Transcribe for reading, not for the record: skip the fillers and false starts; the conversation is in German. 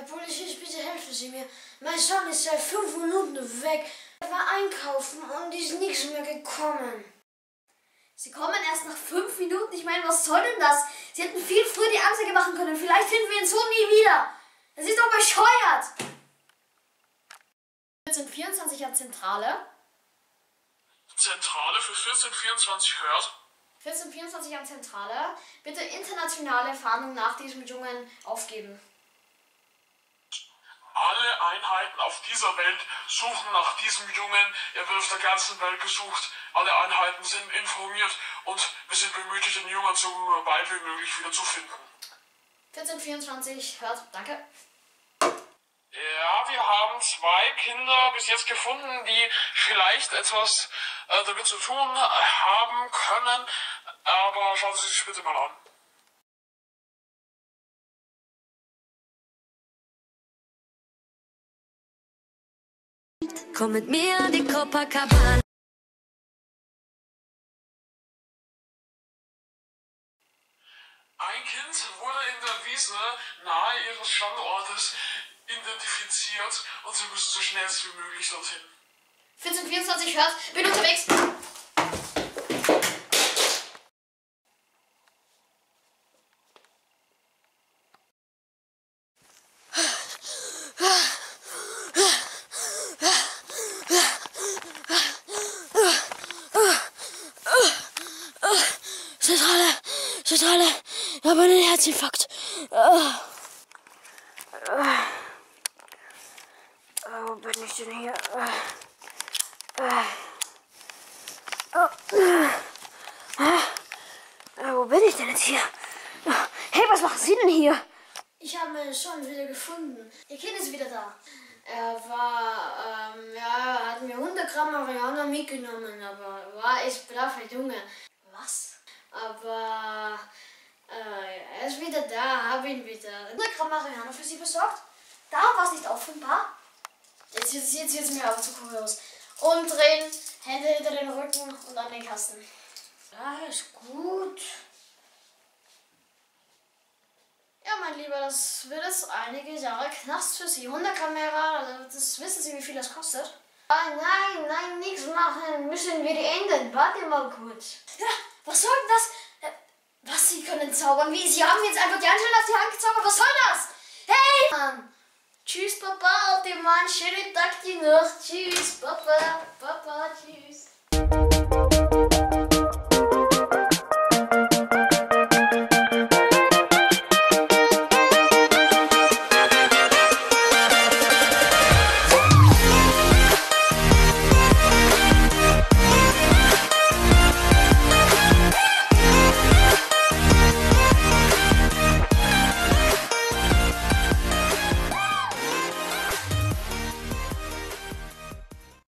Polizist, bitte helfen Sie mir. Mein Sohn ist seit 5 Minuten weg. Er war einkaufen und ist nichts mehr gekommen. Sie kommen erst nach 5 Minuten. Ich meine, was soll denn das? Sie hätten viel früher die Anzeige machen können. Vielleicht finden wir ihn so nie wieder. Das ist doch bescheuert. 1424 an Zentrale. Zentrale für 1424 hört. 1424 an Zentrale. Bitte internationale Fahndung nach diesem Jungen aufgeben. Alle Einheiten auf dieser Welt suchen nach diesem Jungen. Er wird auf der ganzen Welt gesucht. Alle Einheiten sind informiert und wir sind bemüht, den Jungen so bald wie möglich wieder zu finden. 1424 hört. Danke. Ja, wir haben 2 Kinder bis jetzt gefunden, die vielleicht etwas damit zu tun haben können. Aber schauen Sie sich bitte mal an. Komm mit mir an die Copacabana. Ein Kind wurde in der Wiese nahe ihres Standortes identifiziert und Sie müssen so schnellst wie möglich dorthin. 1424 hört. Bin unterwegs. Zentrale, ich habe einen Herzinfarkt. Wo bin ich denn hier? Wo bin ich denn jetzt hier? Hey, was machen Sie denn hier? Ich habe meinen Sohn wieder gefunden. Ihr Kind ist wieder da. Er war, ja, hat mir 100 Gramm Marihuana mitgenommen, aber war echt brave Junge. Was? Aber er ist wieder da, habe ihn wieder. 100 Gramm Marihuana für Sie besorgt? Darum war es nicht offenbar. Jetzt sieht's mir aber zu kurios. Umdrehen, Hände hinter den Rücken und an den Kasten. Alles gut. Ja, mein Lieber, das wird jetzt einige Jahre Knast für Sie. 100 Gramm Marihuana, das wissen Sie, wie viel das kostet? Ah, nein, nichts machen. Müssen wir enden. Warte mal kurz. Ja, was soll denn das? Was, Sie können zaubern? Wie? Sie haben jetzt einfach die Handschellen auf die Hand gezaubert. Was soll das? Hey! Mann. Tschüss, Papa, alte Mann. Schönen Tag dir noch. Tschüss, Papa. Papa, tschüss.